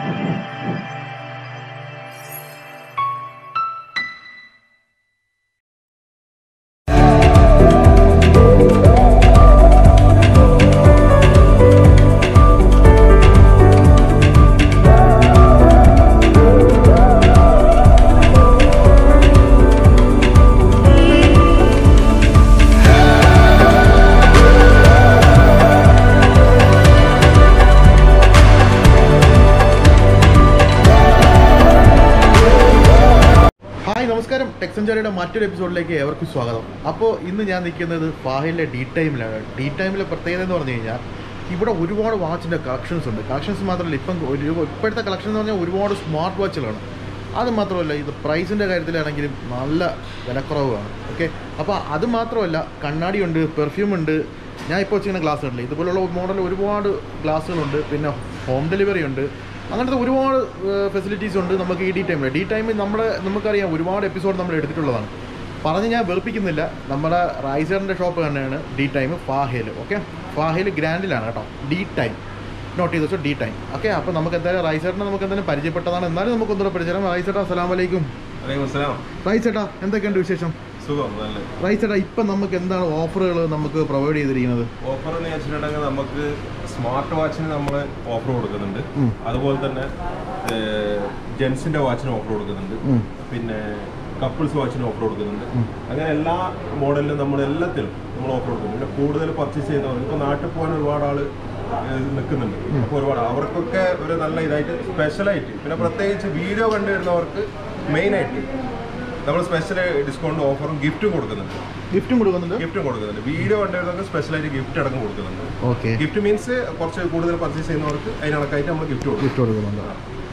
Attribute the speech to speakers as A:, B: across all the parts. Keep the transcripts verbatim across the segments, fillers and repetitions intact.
A: നമസ്കാരം, ടെക് സെഞ്ചുറിയുടെ മറ്റൊരു എപ്പിസോഡിലേക്ക് ഏവർക്കും സ്വാഗതം. അപ്പോൾ ഇന്ന് ഞാൻ നിൽക്കുന്നത് ഫാഹിലിലെ ഡി ടൈമിലാണ്. ഡി ടൈമിലെ പ്രത്യേകത എന്ന് പറഞ്ഞു കഴിഞ്ഞാൽ ഇവിടെ ഒരുപാട് വാച്ചിൻ്റെ കളക്ഷൻസ് ഉണ്ട്. കളക്ഷൻസ് മാത്രമല്ല, ഇപ്പം ഒരു ഇപ്പോഴത്തെ കളക്ഷൻ എന്ന് പറഞ്ഞാൽ ഒരുപാട് സ്മാർട്ട് വാച്ചുകളാണ്. അത് മാത്രമല്ല, ഇത് പ്രൈസിൻ്റെ കാര്യത്തിലാണെങ്കിലും നല്ല വിലക്കുറവാണ്. ഓക്കെ, അപ്പോൾ അത് മാത്രമല്ല, കണ്ണാടിയുണ്ട്, പെർഫ്യൂമുണ്ട്. ഞാൻ ഇപ്പോൾ വെച്ചിരിക്കുന്ന ഗ്ലാസ് ഉണ്ടല്ലോ, ഇതുപോലുള്ള മോഡൽ ഒരുപാട് ഗ്ലാസ്സുകളുണ്ട്. പിന്നെ ഹോം ഡെലിവറി ഉണ്ട്. അങ്ങനത്തെ ഒരുപാട് ഫെസിലിറ്റീസ് ഉണ്ട് നമുക്ക് ഈ ഡി ടൈമിൽ. ഡി ടൈമിൽ നമ്മുടെ നമുക്കറിയാം ഒരുപാട് എപ്പിസോഡ് നമ്മൾ എടുത്തിട്ടുള്ളതാണ്. പറഞ്ഞ് ഞാൻ വെറുപ്പിക്കുന്നില്ല, നമ്മുടെ റൈസറിൻ്റെ ഷോപ്പ് തന്നെയാണ് D time Fahil. Okay, Fahil ഗ്രാൻഡിലാണ് കേട്ടോ ഡി ടൈം. നോട്ട് ചെയ്ത് വെച്ചോ, ഡി ടൈം. ഓക്കെ, അപ്പോൾ നമുക്ക് എന്തായാലും റൈസറിനെ നമുക്ക് എന്തായാലും പരിചയപ്പെട്ടതാണ്. എന്നാലും നമുക്ക് ഒന്നുകൂടെ പരിചയം. റൈസേട്ടാ, അസ്സലാമു അലൈക്കും. റൈസേട്ടാ, എന്തൊക്കെയുണ്ട് വിശേഷം? റൈസേട്ടാ, ഇപ്പം നമുക്ക് എന്താണ് ഓഫറുകൾ നമുക്ക് പ്രൊവൈഡ് ചെയ്തിരിക്കുന്നത്?
B: ഓഫർ എന്ന് വെച്ചിട്ടുണ്ടെങ്കിൽ നമുക്ക് സ്മാർട്ട് വാച്ചിന് നമ്മൾ ഓഫർ കൊടുക്കുന്നുണ്ട്. അതുപോലെ തന്നെ ജെൻസിന്റെ വാച്ചിന് ഓഫർ കൊടുക്കുന്നുണ്ട്. പിന്നെ കപ്പിൾസ് വാച്ചിന് ഓഫർ കൊടുക്കുന്നുണ്ട്. അങ്ങനെ എല്ലാ മോഡലിലും നമ്മൾ എല്ലാത്തിലും നമ്മൾ ഓഫർ കൊടുക്കുന്നുണ്ട്. പിന്നെ കൂടുതൽ പർച്ചേസ് ചെയ്യുന്നവർ ഇപ്പോൾ നാട്ടിൽ പോകാൻ ഒരുപാട് ആള് നിൽക്കുന്നുണ്ട്. അപ്പോൾ ഒരുപാട് അവർക്കൊക്കെ ഒരു നല്ല ഇതായിട്ട് സ്പെഷ്യലായിട്ട്, പിന്നെ പ്രത്യേകിച്ച് വീഡിയോ കണ്ടുവരുന്നവർക്ക് മെയിനായിട്ട് നമ്മൾ സ്പെഷ്യൽ ഡിസ്കൗണ്ട് ഓഫറും ഗിഫ്റ്റും കൊടുക്കുന്നുണ്ട്.
A: ഗിഫ്റ്റും കൊടുക്കുന്നുണ്ട്
B: ഗിഫ്റ്റും കൊടുക്കുന്നുണ്ട് വീഡിയോ കണ്ടുവരുന്നവർക്ക് സ്പെഷ്യലായിട്ട് ഗിഫ്റ്റ് അടക്കം കൊടുക്കുന്നുണ്ട്.
A: ഓക്കെ,
B: ഗിഫ്റ്റ് മീൻസ് കുറച്ച് കൂടുതൽ പർച്ചേസ് ചെയ്യുന്നവർക്ക് അതിനടക്കായിട്ട് നമ്മൾ ഗിഫ്റ്റ് കൊടുക്കും
A: ഗിഫ്റ്റ് കൊടുക്കുന്നുണ്ട്.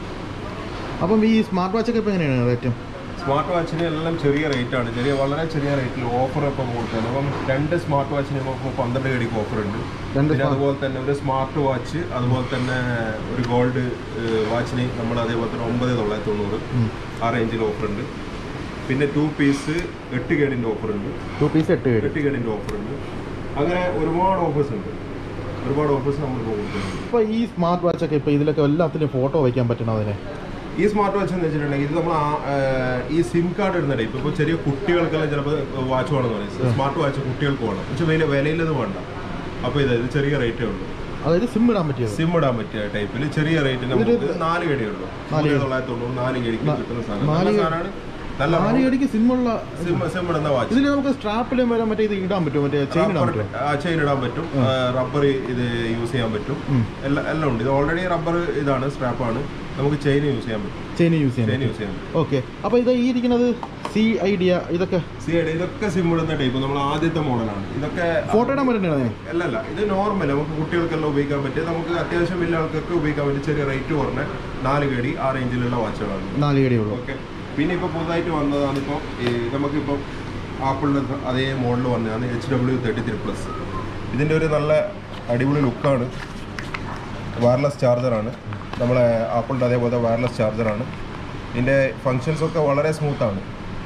A: അപ്പം ഈ സ്മാർട്ട് വാച്ചൊക്കെ ഇപ്പോൾ എങ്ങനെയാണ് റേറ്റും?
B: സ്മാർട്ട് വാച്ചിന് എല്ലാം ചെറിയ റേറ്റാണ്, ചെറിയ വളരെ ചെറിയ റേറ്റിൽ ഓഫർ ഇപ്പം കൊടുക്കുന്നത്. അപ്പം രണ്ട് സ്മാർട്ട് വാച്ചിന് ഇപ്പോൾ പന്ത്രണ്ട് കടിക്ക് ഓഫർ ഉണ്ട്. പിന്നെ അതുപോലെ തന്നെ ഒരു സ്മാർട്ട് വാച്ച്, അതുപോലെ തന്നെ ഒരു ഗോൾഡ് വാച്ചിന് നമ്മൾ അതേപോലെ തന്നെ ഒമ്പത് തൊള്ളായിരത്തി തൊണ്ണൂറ് ആ റേഞ്ചിൽ ഓഫർ ഉണ്ട്. പിന്നെ ടു പീസ് എട്ട് കേടിൻ്റെ ഓഫർ ഉണ്ട്.
A: ടു പീസ് എട്ട് കേട്
B: എട്ട് കേടിൻ്റെ ഓഫർ ഉണ്ട്. അങ്ങനെ ഒരുപാട് ഓഫേഴ്സ് ഉണ്ട്. ഒരുപാട് ഓഫേഴ്സ് നമ്മൾ കൊടുക്കുന്നുണ്ട്.
A: ഇപ്പോൾ ഈ സ്മാർട്ട് വാച്ചൊക്കെ ഇപ്പോൾ ഇതിലൊക്കെ എല്ലാത്തിനും ഫോട്ടോ വയ്ക്കാൻ പറ്റണം. അതിനെ
B: ഈ സ്മാർട്ട് വാച്ച് എന്ന് വെച്ചിട്ടുണ്ടെങ്കിൽ ഇത് നമ്മൾ ഈ സിം കാർഡ് ഇടുന്ന ടൈപ്പ്. ഇപ്പോൾ ചെറിയ കുട്ടികൾക്കെല്ലാം ചിലപ്പോൾ വാച്ച് വേണമെന്ന് പറയും. സ്മാർട്ട് വാച്ച് കുട്ടികൾക്ക് വേണം, പക്ഷെ വലിയ വിലയിലത് വേണ്ട. അപ്പോൾ ഇത് ഇത് ചെറിയ റേറ്റേ ഉള്ളൂ.
A: അതായത് സിം ഇടാൻ പറ്റിയ
B: സിം ഇടാൻ പറ്റിയ ടൈപ്പിൽ ചെറിയ റേറ്റിന് നമുക്ക് നാല് കടി ഉള്ളൂ. നാല് തൊള്ളായിരത്തി തൊണ്ണൂറ് നാല് കടിക്ക് കിട്ടുന്ന സാധനം. നല്ല
A: നാലുകടിക്ക് സിമ്മുള്ള
B: സിം സിം ഇടുന്ന വാച്ച്.
A: ഇതിൽ നമുക്ക് സ്ട്രാപ്പിലും വരെ മറ്റേ ഇത് ഇടാൻ പറ്റും, മറ്റേ ചെയിൻ ഇടാൻ പറ്റും.
B: ചെയിൻ ഇടാൻ പറ്റും, റബ്ബർ ഇത് യൂസ് ചെയ്യാൻ പറ്റും. എല്ലാം എല്ലാം ഉണ്ട്. ഇത് ഓൾറെഡി റബ്ബർ ഇതാണ്, സ്ട്രാപ്പാണ്. നമുക്ക് ചെയിൻ യൂസ് ചെയ്യാൻ പറ്റും.
A: ചെയിൻ യൂസ് ചെയ്യാൻ
B: യൂസ് ചെയ്യാൻ പറ്റും.
A: ഓക്കെ, അപ്പോൾ ഇത് ഈ ഇരിക്കുന്നത് സി ഐഡിയ, ഇതൊക്കെ
B: സി ഐഡിയ ഇതൊക്കെ സിം ഇടുന്ന ടൈപ്പ്. നമ്മൾ ആദ്യത്തെ മോഡലാണ്. ഇതൊക്കെ
A: ഫോട്ടോ ഇടാൻ പറ്റുന്നതാണ്.
B: അല്ലല്ല, ഇത് നോർമൽ നമുക്ക് കുട്ടികൾക്കെല്ലാം ഉപയോഗിക്കാൻ പറ്റിയ, നമുക്ക് അത്യാവശ്യം വലിയ ആൾക്കൊക്കെ ഉപയോഗിക്കാൻ പറ്റിയ ചെറിയ റേറ്റ് കുറഞ്ഞ നാല് കടി ആ റേഞ്ചിലുള്ള വാച്ചുകളാണ്.
A: നാല് കടിയുള്ളൂ.
B: ഓക്കെ, പിന്നെ ഇപ്പോൾ പുതുതായിട്ട് വന്നതാണ് ഇപ്പോൾ നമുക്കിപ്പോൾ ആപ്പിളിൻ്റെ അതേ മോഡൽ വന്നതാണ് H W thirty three plus. ഇതിൻ്റെ ഒരു നല്ല അടിപൊളി ലുക്കാണ്. വയർലെസ് ചാർജറാണ്, നമ്മളെ ആപ്പിളിൻ്റെ അതേപോലെ വയർലെസ് ചാർജറാണ്. ഇതിൻ്റെ ഫങ്ഷൻസൊക്കെ വളരെ സ്മൂത്താണ്,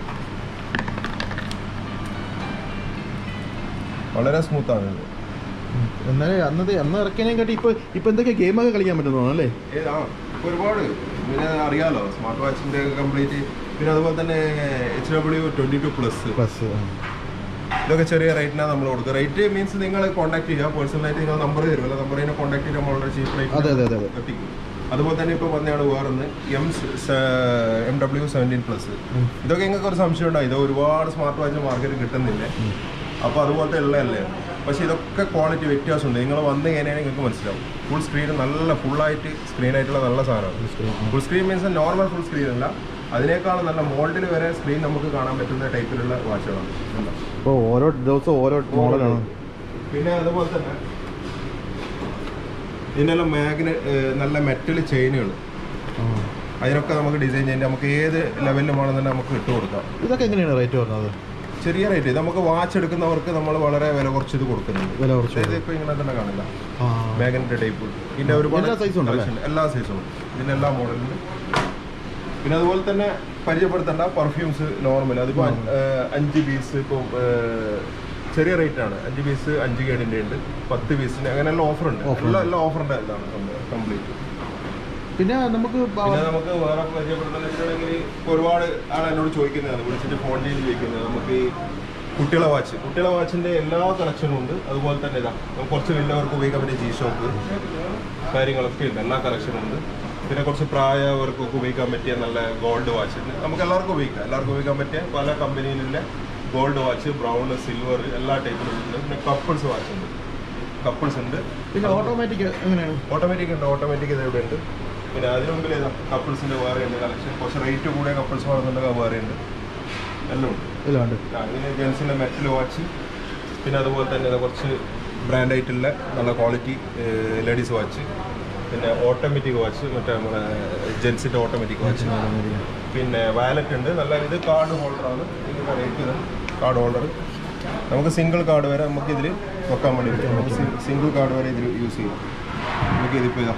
B: വളരെ സ്മൂത്താണ് ഇത്.
A: എന്നാലും അന്നത്തെ അന്ന് ഇറക്കിയതിനെ കാട്ടി ഇപ്പോൾ ഇപ്പോൾ എന്തൊക്കെ ഗെയിമൊക്കെ കളിക്കാൻ പറ്റുന്നതാണ് അല്ലേ?
B: ആ, ഒരുപാട്. പിന്നെ അറിയാമല്ലോ സ്മാർട്ട് വാച്ചിൻ്റെ കംപ്ലീറ്റ്. പിന്നെ അതുപോലെ തന്നെ H W twenty two plus
A: plus
B: ഇതൊക്കെ ചെറിയ റേറ്റിനാണ് നമ്മൾ കൊടുക്കുക. റേറ്റ് മീൻസ് നിങ്ങൾ കോൺടാക്ട് ചെയ്യുക, പേഴ്സണലായിട്ട് നിങ്ങൾ നമ്പർ തരുമല്ലോ, നമ്പറിനെ കോൺടാക്ട് ചെയ്താൽ നമ്മളുടെ ചീപ്പ് റേറ്റ് എത്തിക്കും. അതുപോലെ തന്നെ ഇപ്പോൾ വന്നതാണ് വേറൊന്ന് M M W seventeen plus. ഇതൊക്കെ നിങ്ങൾക്ക് ഒരു സംശയം ഉണ്ടാവും, ഇത് ഒരുപാട് സ്മാർട്ട് വാച്ച് മാർക്കറ്റ് കിട്ടുന്നില്ല. അപ്പോൾ അതുപോലത്തെ ഉള്ളതല്ലേ, പക്ഷേ ഇതൊക്കെ ക്വാളിറ്റി വ്യത്യാസമുണ്ട്. നിങ്ങൾ വന്ന് കഴിഞ്ഞാൽ നിങ്ങൾക്ക് മനസ്സിലാവും. ഫുൾ സ്ക്രീൻ, നല്ല ഫുള്ളായിട്ട് സ്ക്രീനായിട്ടുള്ള നല്ല സാധനമാണ്. Full screen means normal full screen അല്ല, അതിനേക്കാളും നല്ല മോഡൽ വരെ സ്ക്രീൻ നമുക്ക് കാണാൻ പറ്റുന്ന ടൈപ്പിലുള്ള വാച്ചുകളാണ്.
A: ഇപ്പോൾ ഓരോ ദിവസവും ഓരോ മോഡലാണ്.
B: പിന്നെ അതുപോലെ തന്നെ ഇതിനെല്ലാം മാഗ്ന നല്ല മെറ്റൽ ചെയിനുകൾ, അതിനൊക്കെ നമുക്ക് ഡിസൈൻ ചെയ്യാൻ നമുക്ക് ഏത് ലെവലിലും വേണമെന്നുണ്ടെങ്കിൽ നമുക്ക് ഇട്ട് കൊടുക്കാം.
A: ഇതൊക്കെ എങ്ങനെയാണ് റേറ്റ് വരുന്നത്?
B: ചെറിയ റേറ്റ്. ഇത് നമുക്ക് വാച്ച് എടുക്കുന്നവർക്ക് നമ്മൾ വളരെ വില കുറച്ച് ഇത് കൊടുക്കുന്നുണ്ട്.
A: വില കുറച്ച്
B: ഇപ്പോൾ ഇങ്ങനെ തന്നെ കാണില്ല, മാഗ്നറ്റ് ടൈപ്പ്. ഇതിൻ്റെ ഒരുപാട്
A: സൈസും
B: എല്ലാ സൈസും ഉണ്ട്, ഇതിൻ്റെ എല്ലാ മോഡലിലും. പിന്നെ അതുപോലെ തന്നെ പരിചയപ്പെടുത്തേണ്ട പെർഫ്യൂംസ് നോർമൽ, അതിപ്പോൾ അഞ്ച് പീസ് ഇപ്പോൾ ചെറിയ റേറ്റാണ്. അഞ്ച് പീസ് അഞ്ച് കേടിൻ്റെ ഉണ്ട്, പത്ത് പീസിന് അങ്ങനെയെല്ലാം ഓഫറുണ്ട്. എല്ലാം എല്ലാം ഓഫറിൻ്റെ ഇതാണ് കംപ്ലീറ്റ്.
A: പിന്നെ നമുക്ക്
B: പിന്നെ നമുക്ക് വേറെ പരിചയപ്പെടുത്തുന്ന വെച്ചിട്ടുണ്ടെങ്കിൽ ഒരുപാട് ആൾ എന്നോട് ചോദിക്കുന്നതാണ്, വിളിച്ചിട്ട് ഫോൺ ചെയ്ത് ചോദിക്കുന്നത് നമുക്ക് ഈ കുട്ടികളെ വാച്ച് കുട്ടികളെ വാച്ചിൻ്റെ എല്ലാ കളക്ഷനും ഉണ്ട്. അതുപോലെ തന്നെ ഇതാ കുറച്ച് വലിയവർക്ക് ഉപയോഗിക്കാൻ പറ്റിയ ജി ഷോക്ക് കാര്യങ്ങളൊക്കെ ഉണ്ട്, എല്ലാ കളക്ഷനും ഉണ്ട്. പിന്നെ കുറച്ച് പ്രായവർക്കൊക്കെ ഉപയോഗിക്കാൻ പറ്റിയ നല്ല ഗോൾഡ് വാച്ച് ഉണ്ട്. നമുക്ക് എല്ലാവർക്കും ഉപയോഗിക്കാം, എല്ലാവർക്കും ഉപയോഗിക്കാൻ പറ്റിയ പല കമ്പനിയിലുള്ള ഗോൾഡ് വാച്ച്, ബ്രൗൺ, സിൽവർ എല്ലാ ടൈപ്പിലും ഉണ്ട്. പിന്നെ കപ്പിൾസ് വാച്ച് ഉണ്ട്, കപ്പിൾസ് ഉണ്ട്.
A: പിന്നെ ഓട്ടോമാറ്റിക് എങ്ങനെയാണ്?
B: ഓട്ടോമാറ്റിക് ഉണ്ട്, ഓട്ടോമാറ്റിക് ഇത് ഇവിടെ ഉണ്ട്. പിന്നെ അതിന് മുമ്പിൽ ഏതാ കപ്പിൾസിൻ്റെ വേറെ ഉണ്ട് കളക്ഷൻ. കുറച്ച് റേറ്റ് കൂടിയ കപ്പിൾസ് വാങ്ങുന്നുണ്ടെങ്കിൽ വേറെ ഉണ്ട്, എല്ലാം ഉണ്ട്.
A: എല്ലാം ഉണ്ട്.
B: ഇതിന് ജെൻസിൻ്റെ മെറ്റൽ വാച്ച്, പിന്നെ അതുപോലെ തന്നെ കുറച്ച് ബ്രാൻഡായിട്ടുള്ള നല്ല ക്വാളിറ്റി ലേഡീസ് വാച്ച്, പിന്നെ ഓട്ടോമാറ്റിക് വാച്ച്, മറ്റേ നമ്മുടെ ജെൻസിൻ്റെ ഓട്ടോമാറ്റിക് വാച്ച്. പിന്നെ വാലറ്റ് ഉണ്ട്, നല്ല ഇത് കാർഡ് ഹോൾഡറാണ്. ഇതിൻ്റെ റേറ്റ് കാർഡ് ഹോൾഡർ നമുക്ക് സിംഗിൾ കാർഡ് വരെ നമുക്ക് ഇതിൽ വെക്കാൻ വേണ്ടി പറ്റും. നമുക്ക് സിംഗിൾ കാർഡ് വരെ ഇതിൽ യൂസ് ചെയ്യാം. നമുക്ക് ഇതിപ്പോൾ ഇതാ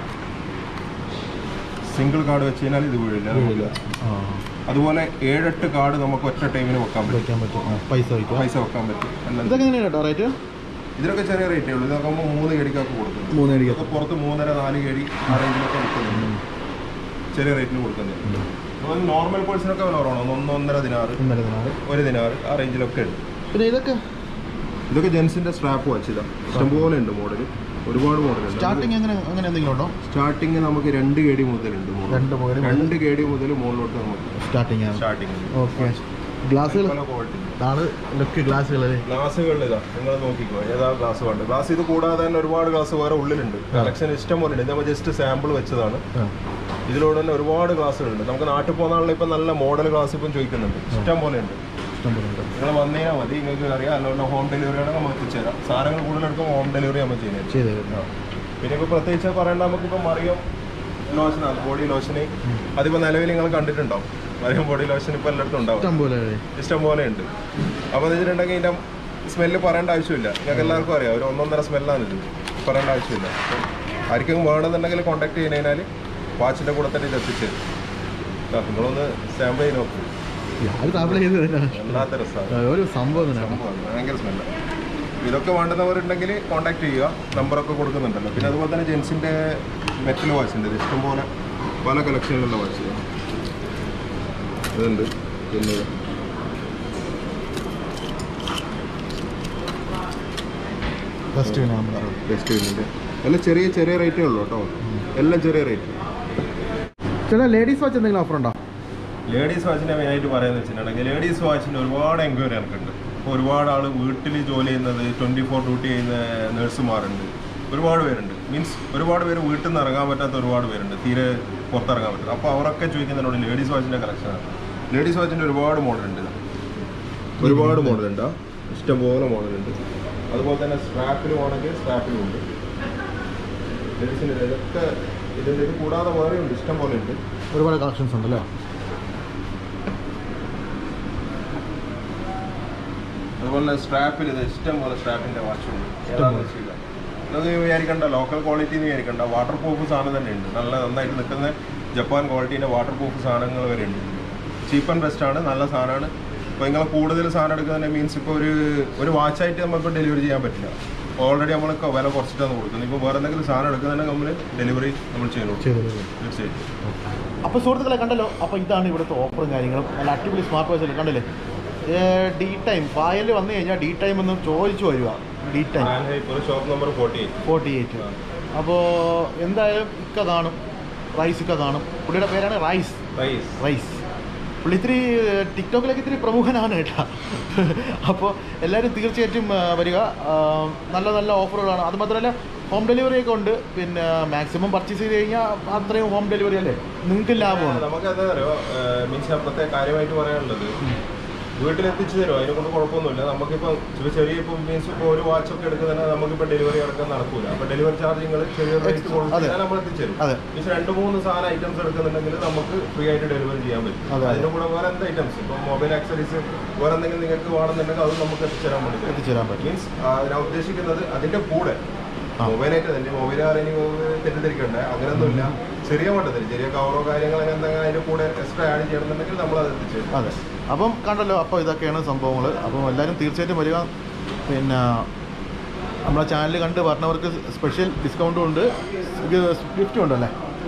B: സിംഗിൾ കാർഡ് വെച്ച് കഴിഞ്ഞാൽ ഇത് വീഴില്ല നമുക്ക്. അതുപോലെ ഏഴെട്ട് കാർഡ് നമുക്ക് ഒറ്റ ടൈമിന് വെക്കാൻ പറ്റും,
A: പൈസ
B: പൈസ വെക്കാൻ പറ്റും.
A: ഇതൊക്കെ എങ്ങനെയാണ് കേട്ടോ റേറ്റ്?
B: ഇതിനൊക്കെ ചെറിയ റേറ്റേ ഉള്ളൂ. ഇതൊക്കെ ആകുമ്പോൾ മൂന്ന് കേടിക്കൊക്കെ കൊടുക്കുന്നു.
A: മൂന്ന് കേടിക്കൊക്കെ
B: പുറത്ത് മൂന്നര നാല് കേടി ആ റേഞ്ചിലൊക്കെ കൊടുക്കുന്നുണ്ട്, ചെറിയ റേറ്റിന് കൊടുക്കുന്നുണ്ട്. അതുപോലെ നോർമൽ പേഴ്സണൊക്കെ വില കുറവാണ്, ഒന്ന് ഒന്നര ദിനാറ്, ഒരു ദിനാറ് ആ റേഞ്ചിലൊക്കെ ഉണ്ട്.
A: പിന്നെ ഇതൊക്കെ
B: ഇതൊക്കെ ജെൻസിൻ്റെ സ്ട്രാപ്പ് വാച്ച് ഇതാ ഇഷ്ടംപോലെ ഉണ്ട് മോഡൽ, ഒരുപാട് മോഡലുണ്ട്.
A: സ്റ്റാർട്ടിങ് എങ്ങനെ അങ്ങനെ എന്തെങ്കിലും ഉണ്ടോ?
B: സ്റ്റാർട്ടിങ് നമുക്ക് രണ്ട് കേടി മുതലുണ്ട്, രണ്ട് രണ്ട് കേടി മുതൽ മുകളിലോട്ട് നമുക്ക്
A: സ്റ്റാർട്ടിങ്
B: സ്റ്റാർട്ടിങ്.
A: ഓക്കെ. ഗ്ലാസുകൾ ആണ് ലുക്ക് ഗ്ലാസുകൾ
B: ഗ്ലാസുകളിൽ ഇതാ നിങ്ങൾ നോക്കിക്കോ ഏതാ ഗ്ലാസ് വേണ്ട. ഗ്ലാസ് ഇത് കൂടാതെ തന്നെ ഒരുപാട് ഗ്ലാസ് വേറെ ഉള്ളിലുണ്ട്, കളക്ഷൻ ഇഷ്ടം പോലെ ഉണ്ട്. നമ്മൾ ജസ്റ്റ് സാമ്പിൾ വെച്ചതാണ്. ഇതിലൂടെ തന്നെ ഒരുപാട് ഗ്ലാസ്സുകളുണ്ട്. നമുക്ക് നാട്ടിൽ പോകുന്ന ഇപ്പം നല്ല മോഡൽ ഗ്ലാസ് ഇപ്പം ചോദിക്കുന്നുണ്ട്, ഇഷ്ടം പോലെ ഉണ്ട്. നിങ്ങൾ വന്നു കഴിഞ്ഞാൽ മതി, നിങ്ങൾക്ക് അറിയാം. അല്ല ഹോം ഡെലിവറി ആണെങ്കിൽ നമുക്ക് എത്തിച്ചേരാം. സാധനങ്ങൾ കൂടുതലെടുക്കും ഹോം ഡെലിവറി നമ്മൾ ചെയ്യുന്നത്. പിന്നെ ഇപ്പോൾ പ്രത്യേകിച്ച് പറയേണ്ട നമുക്കിപ്പോൾ മറിയം ലോഷനാണ്, ബോഡി ലോഷന്. അതിപ്പോൾ നിലവിൽ നിങ്ങൾ കണ്ടിട്ടുണ്ടാവും, മറിയം ബോഡി ലോഷൻ ഇപ്പോൾ എല്ലായിടത്തും ഉണ്ടാവും, ഇഷ്ടം പോലെ ഉണ്ട്. അപ്പോൾ എന്ന് വെച്ചിട്ടുണ്ടെങ്കിൽ ഇതിൻ്റെ സ്മെല്ല് പറയേണ്ട ആവശ്യമില്ല, നിങ്ങൾക്ക് എല്ലാവർക്കും അറിയാം. ഒരു ഒന്നൊന്നര സ്മെല്ലാണ് ഇത്, പറയേണ്ട ആവശ്യമില്ല. ആർക്കും വേണമെന്നുണ്ടെങ്കിൽ കോൺടാക്ട് ചെയ്ത് കഴിഞ്ഞാൽ വാച്ചിൻ്റെ കൂടെ തന്നെ ഇത് എത്തിച്ചേരും. നിങ്ങളൊന്ന് സാമ്പിൾ ചെയ്ത് നോക്കും, വല്ലാത്ത രസമാണ്,
A: ഒരു സംഭവം
B: ഭയങ്കര സ്മെല്ലാണ്. ഇതൊക്കെ വേണ്ടുന്നവരുണ്ടെങ്കിൽ കോൺടാക്ട് ചെയ്യുക, നമ്പറൊക്കെ കൊടുക്കുന്നുണ്ടല്ലോ. പിന്നെ അതുപോലെ തന്നെ ജെൻസിൻ്റെ മെറ്റൽ വാച്ച് ഉണ്ട്, ഇഷ്ടംപോലെ പല കളക്ഷനിലുള്ള വാച്ച് ഇതുണ്ട്. പിന്നെ ബെസ്റ്റ് വരുന്നുണ്ട്, എല്ലാം ചെറിയ ചെറിയ റേറ്റേ ഉള്ളൂ കേട്ടോ, എല്ലാം ചെറിയ റേറ്റ്.
A: ചേട്ടാ ലേഡീസ് വാച്ച് എന്തെങ്കിലും ഓഫർ ഉണ്ടോ?
B: ലേഡീസ് വാച്ചിനെ മെയിനായിട്ട് പറയുന്നത് വെച്ചിട്ടുണ്ടെങ്കിൽ ലേഡീസ് വാച്ചിന് ഒരുപാട് എൻക്വയറി എനിക്കുണ്ട്. ഇപ്പോൾ ഒരുപാട് ആൾ വീട്ടിൽ ജോലി ചെയ്യുന്നത് ട്വൻറ്റി ഫോർ ഡ്യൂട്ടി ചെയ്യുന്ന നേഴ്സുമാരുണ്ട്, ഒരുപാട് പേരുണ്ട്. മീൻസ് ഒരുപാട് പേര് വീട്ടിൽ നിന്ന് ഇറങ്ങാൻ പറ്റാത്ത ഒരുപാട് പേരുണ്ട്, തീരെ പുറത്തിറങ്ങാൻ പറ്റും. അപ്പോൾ അവരൊക്കെ ചോദിക്കുന്നതിനോട് ലേഡീസ് വാച്ചിൻ്റെ കളക്ഷനാണ്. ലേഡീസ് വാച്ചിൻ്റെ ഒരുപാട് മോഡലുണ്ട്, ഒരുപാട് മോഡലുണ്ട്, ഇഷ്ടംപോലെ മോഡലുണ്ട്. അതുപോലെ തന്നെ സ്ട്രാപ്പിലും ആണെങ്കിൽ സ്ട്രാപ്പിലും ഉണ്ട് ലേഡീസിൻ്റെ. ഇതൊക്കെ ഇതിൻ്റെ ഇത് കൂടാതെ വേറെ ഉണ്ട്, ഇഷ്ടം പോലെ ഉണ്ട്,
A: ഒരുപാട് കളക്ഷൻസ് ഉണ്ടല്ലോ.
B: അതുപോലെ സ്ട്രാപ്പിൽ ഇത് ഇഷ്ടം പോലെ സ്ട്രാപ്പിൻ്റെ വാച്ചുണ്ട്. ഏതാണെന്ന് വെച്ചില്ല നമുക്ക് വിചാരിക്കണ്ട ലോക്കൽ ക്വാളിറ്റി എന്ന് വിചാരിക്കണ്ട, വാട്ടർ പ്രൂഫ് സാധനം തന്നെ ഉണ്ട്. നല്ല നന്നായിട്ട് നിൽക്കുന്ന ജപ്പാൻ ക്വാളിറ്റീൻ്റെ വാട്ടർ പ്രൂഫ് സാധനങ്ങൾ വരെ ഉണ്ട്. ചീപ്പ് ആൻഡ് ബെസ്റ്റ് ആണ്, നല്ല സാധനമാണ്. ഇപ്പോൾ നിങ്ങൾ കൂടുതൽ സാധനം എടുക്കുന്നത് മീൻസ് ഇപ്പോൾ ഒരു ഒരു വാച്ചായിട്ട് നമുക്ക് ഡെലിവറി ചെയ്യാൻ പറ്റില്ല. ഓൾറെഡി നമ്മൾ വില കുറച്ചിട്ടാണ് കൊടുക്കുന്നത്. ഇപ്പോൾ വേറെ എന്തെങ്കിലും സാധനം എടുക്കുന്നുണ്ടെങ്കിൽ നമ്മൾ ഡെലിവറി നമ്മൾ ചെയ്യുന്നു തീർച്ചയായിട്ടും.
A: അപ്പോൾ സുഹൃത്തുക്കളെ കണ്ടല്ലോ, അപ്പോൾ ഇതാണ് ഇവിടുത്തെ ഓഫറും കാര്യങ്ങളും. നല്ല അടിപൊളി സ്മാർട്ട് വാച്ചല്ലേ കണ്ടല്ലേ. ഡി ടൈം ഫയലിൽ വന്നു കഴിഞ്ഞാൽ ഡി ടൈം ഒന്ന് ചോദിച്ചു വരിക. The time
B: shop number forty eight
A: forty eight അപ്പോൾ എന്തായാലും ഇക്ക കാണും, റൈസ് ഇക്ക കാണും. പുള്ളിയുടെ പേരാണ് റൈസ്
B: റൈസ്
A: റൈസ് പുള്ളി ഇത്തിരി ടിക്ടോക്കിലൊക്കെ ഇത്തിരി പ്രമുഖനാണ് കേട്ടോ. അപ്പോൾ എല്ലാവരും തീർച്ചയായിട്ടും വരിക. നല്ല നല്ല ഓഫറുകളാണ്. അതുമാത്രമല്ല ഹോം ഡെലിവറി ഒക്കെ ഉണ്ട്. പിന്നെ മാക്സിമം പർച്ചേസ് ചെയ്ത് കഴിഞ്ഞാൽ അത്രയും ഹോം ഡെലിവറി അല്ലേ നിങ്ങൾക്ക് ലാഭമാണ്.
B: നമുക്ക് എന്താ പറയുക മീൻസ് അപ്പുറത്തെ കാര്യമായിട്ട് പറയാനുള്ളത്, വീട്ടിലെത്തിച്ചു തരുമോ അതിനെക്കൊണ്ട് കുഴപ്പമൊന്നുമില്ല. നമുക്കിപ്പോൾ ചെറിയ ഇപ്പോൾ മീൻസ് ഇപ്പോൾ ഒരു വാച്ചൊക്കെ എടുക്കുന്നതിന് നമുക്കിപ്പോൾ ഡെലിവറി അടക്കം നടക്കൂല. അപ്പോൾ ഡെലിവറി ചാർജ് നിങ്ങൾ ചെറിയ റേറ്റ് കൊടുത്താൽ നമ്മൾ എത്തിച്ചേരും. മീൻസ് രണ്ട് മൂന്ന് സാധനം ഐറ്റംസ് എടുക്കുന്നുണ്ടെങ്കിൽ നമുക്ക് ഫ്രീ ആയിട്ട് ഡെലിവറി ചെയ്യാൻ പറ്റും. അതിൻ്റെ കൂടെ വേറെ എന്ത് ഐറ്റംസ് ഇപ്പോൾ മൊബൈൽ ആക്സറീസ് വേറെ എന്തെങ്കിലും നിങ്ങൾക്ക് വേണമെന്നുണ്ടെങ്കിൽ അത് നമുക്ക് എത്തിച്ചേരാൻ വേണ്ടി
A: എത്തിച്ചേരാൻ പറ്റും.
B: മീൻസ് ഞാൻ ഉദ്ദേശിക്കുന്നത് അതിൻ്റെ കൂടെ മൊബൈലായിട്ട് തന്നെ മൊബൈൽ ആരെയും തെറ്റിദ്ധരിക്കണ്ടേ, അങ്ങനെയൊന്നുമില്ല. ചെറിയ മട്ടത്തിൽ ചെറിയ കവറോ കാര്യങ്ങൾ എന്തെങ്കിലും അതിൻ്റെ കൂടെ എക്സ്ട്രാ ആഡ് ചെയ്യണമെന്നുണ്ടെങ്കിൽ നമ്മൾ അത് എത്തിച്ചേരും.
A: അതെ, അപ്പം കണ്ടല്ലോ. അപ്പോൾ ഇതൊക്കെയാണ് സംഭവങ്ങൾ. അപ്പം എല്ലാവരും തീർച്ചയായിട്ടും വരിക. പിന്നെ നമ്മളെ ചാനൽ കണ്ട് പറഞ്ഞവർക്ക് സ്പെഷ്യൽ ഡിസ്കൗണ്ടും ഉണ്ട്, ഗിഫ്റ്റും ഉണ്ടല്ലേ.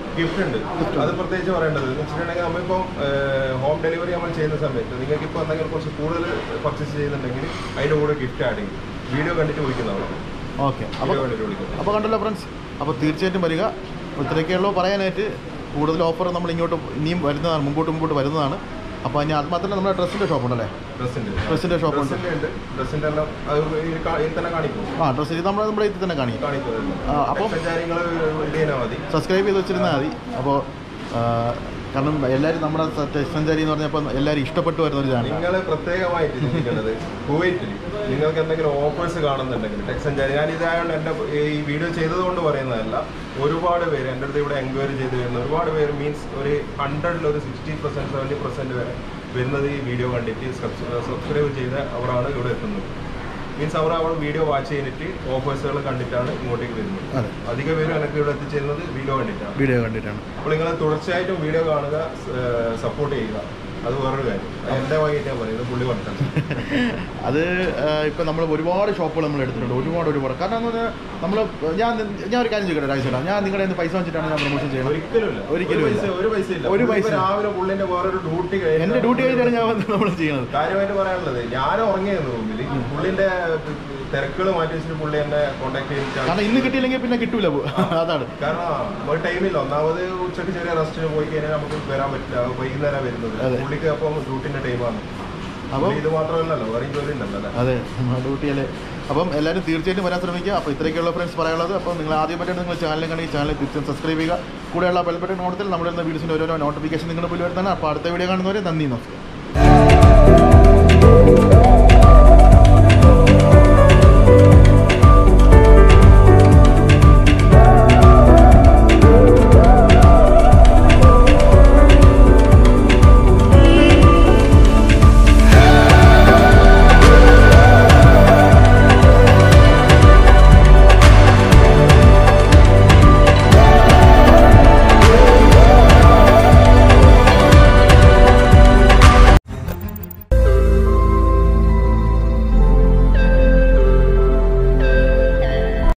B: ഗിഫ്റ്റ് ഉണ്ട്. അത് പ്രത്യേകിച്ച് പറയേണ്ടത് എന്ന് വെച്ചിട്ടുണ്ടെങ്കിൽ നമ്മളിപ്പം ഹോം ഡെലിവറി നമ്മൾ ചെയ്യുന്ന സമയത്ത് നിങ്ങൾക്ക് ഇപ്പോൾ എന്തെങ്കിലും കുറച്ച് കൂടുതൽ പർച്ചേസ് ചെയ്യുന്നുണ്ടെങ്കിൽ അതിൻ്റെ കൂടെ ഗിഫ്റ്റ് ആഡ് ചെയ്യും. വീഡിയോ കണ്ടിട്ട് വിളിക്കുന്നതാണ്.
A: ഓക്കെ, അപ്പോൾ അപ്പോൾ കണ്ടല്ലോ ഫ്രണ്ട്സ്. അപ്പോൾ തീർച്ചയായിട്ടും വരിക. ഇത്രയൊക്കെയുള്ളൂ പറയാനായിട്ട്. കൂടുതൽ ഓഫർ നമ്മൾ ഇങ്ങോട്ട് ഇനിയും വരുന്നതാണ്, മുമ്പോട്ട് മുമ്പോട്ട് വരുന്നതാണ്. അപ്പോൾ ഇനി അത് മാത്രമല്ല നമ്മുടെ ഡ്രസ്സിൻ്റെ ഷോപ്പുണ്ടല്ലേ?
B: ഡ്രസ്സിൻ്റെ
A: ഡ്രസ്സിൻ്റെ ഷോപ്പുണ്ട്.
B: ഡ്രസ്സിൻ്റെ എല്ലാം തന്നെ കാണിക്കും.
A: ആ ഡ്രസ്സ് ഇത് നമ്മൾ നമ്മുടെ ഇതിൽ തന്നെ കാണിക്കും. അപ്പോൾ സബ്സ്ക്രൈബ് ചെയ്ത് വെച്ചിരുന്നാൽ മതി. അപ്പോൾ കാരണം എല്ലാവരും നമ്മുടെ സഞ്ചാരി എന്ന് പറഞ്ഞപ്പോൾ എല്ലാവരും ഇഷ്ടപ്പെട്ടു വരുന്ന ഒരു ചാനൽ.
B: നിങ്ങൾ പ്രത്യേകമായിട്ട് ചിന്തിക്കേണ്ടത് കുവൈറ്റിൽ നിങ്ങൾക്ക് എന്തെങ്കിലും ഓഫേഴ്സ് കാണുന്നുണ്ടെങ്കിൽ ടെക് സഞ്ചാരി, ഞാൻ ഇതായതുകൊണ്ട് എൻ്റെ ഈ വീഡിയോ ചെയ്തത് കൊണ്ട് പറയുന്നതല്ല, ഒരുപാട് പേര് എൻ്റെ അടുത്ത് ഇവിടെ എൻക്വയറി ചെയ്ത് വരുന്ന ഒരുപാട് പേര് മീൻസ് ഒരു ഹൺഡ്രഡിൽ ഒരു സിക്സ്റ്റി പെർസെൻറ്റ് സെവൻറ്റി പെർസെൻറ്റ് വരെ വരുന്നത് ഈ വീഡിയോ കണ്ടിട്ട് സബ്സ്ക്രൈബ് ചെയ്ത് അവരാണ് ഇവിടെ എത്തുന്നത്. മീൻസ് അവർ അവർ വീഡിയോ വാച്ച് ചെയ്തിട്ട് ഓഫേഴ്സുകൾ കണ്ടിട്ടാണ് ഇങ്ങോട്ടേക്ക് വരുന്നത്. അധിക പേരും എനിക്ക് ഇവിടെ എത്തിച്ചേരുന്നത് വീഡിയോ കണ്ടിട്ടാണ്
A: വീഡിയോ കണ്ടിട്ടാണ്
B: അപ്പോൾ നിങ്ങൾ തുടർച്ചയായിട്ടും വീഡിയോ കാണുക, സപ്പോർട്ട് ചെയ്യുക. അത് വേറൊരു കാര്യം. എൻ്റെ വൈകിട്ടാണ് പറയുന്നത്, പുള്ളി പറഞ്ഞത്.
A: അത് ഇപ്പം നമ്മൾ ഒരുപാട് ഷോപ്പുകൾ നമ്മൾ എടുത്തിട്ടുണ്ട്, ഒരുപാട് ഒരുപാട്. കാരണം എന്ന് പറഞ്ഞാൽ നമ്മൾ ഞാൻ ഞാൻ ഒരു കാര്യം ചെയ്യട്ടെ രാജേട്ടാ, ഞാൻ നിങ്ങളുടെ നിന്ന് പൈസ വെച്ചിട്ടാണ് ഞാൻ പ്രൊമോഷൻ ചെയ്യുന്നത്.
B: ഒരിക്കലും
A: ഒരിക്കലും
B: ഒരു പൈസ ഇല്ല. ഒരു പൈസ രാവിലെ പുള്ളിന്റെ വേറൊരു ഡ്യൂട്ടി
A: എൻ്റെ ഡ്യൂട്ടി കഴിഞ്ഞാണ് ഞാൻ നമ്മൾ ചെയ്യുന്നത്.
B: കാര്യമായിട്ട് പറയാനുള്ളത്, ഞാൻ ഉറങ്ങിയായിരുന്നു റൂമിൽ. പുള്ളിന്റെ തിരക്കുകൾ മാറ്റി വെച്ചിട്ട് പുള്ളി എന്നെ കോൺടാക്ട് ചെയ്തിട്ടാണ്.
A: കാരണം ഇന്ന് കിട്ടിയില്ലെങ്കിൽ പിന്നെ കിട്ടൂല. അതാണ്
B: കാരണം ഒരു ടൈമില്ല. ഒന്നാമത് ഉച്ചക്ക് ചെറിയ റെസ്റ്റിന് പോയി കഴിഞ്ഞാൽ നമുക്ക് വരാൻ പറ്റില്ല. വൈകുന്നേരം വരുന്നത് പുള്ളിക്ക് അപ്പം ഡ്യൂട്ടിന്റെ ടൈമാണ്. അപ്പം ഇത് മാത്രമല്ലല്ലോ, വേറെ ജോലി ഉണ്ടല്ലോ.
A: അതെ, ഡ്യൂട്ടിയല്ലേ. അപ്പം എല്ലാവരും തീർച്ചയായിട്ടും വരാൻ ശ്രമിക്കുക. അപ്പോൾ ഇത്രയൊക്കെയുള്ള ഫ്രണ്ട്സ് പറയാനുള്ളത്. അപ്പോൾ നിങ്ങൾ ആദ്യമായിട്ടാണ് നിങ്ങൾ ചാനൽ കണ്ടെങ്കിൽ ചാനൽ തീർച്ചയായും സബ്സ്ക്രൈബ് ചെയ്യുക. കൂടെയുള്ള ബെൽ ബട്ടൺ ഓണത്തിൽ നമ്മുടെ വീഡിയോസിൻ്റെ ഓരോ നോട്ടിഫിക്കേഷൻ നിങ്ങളുടെ മുന്നിൽ വരുന്നതാണ്. അപ്പോൾ അടുത്ത വീഡിയോ കാണുന്നവരെ നന്ദി, നമസ്കാരം.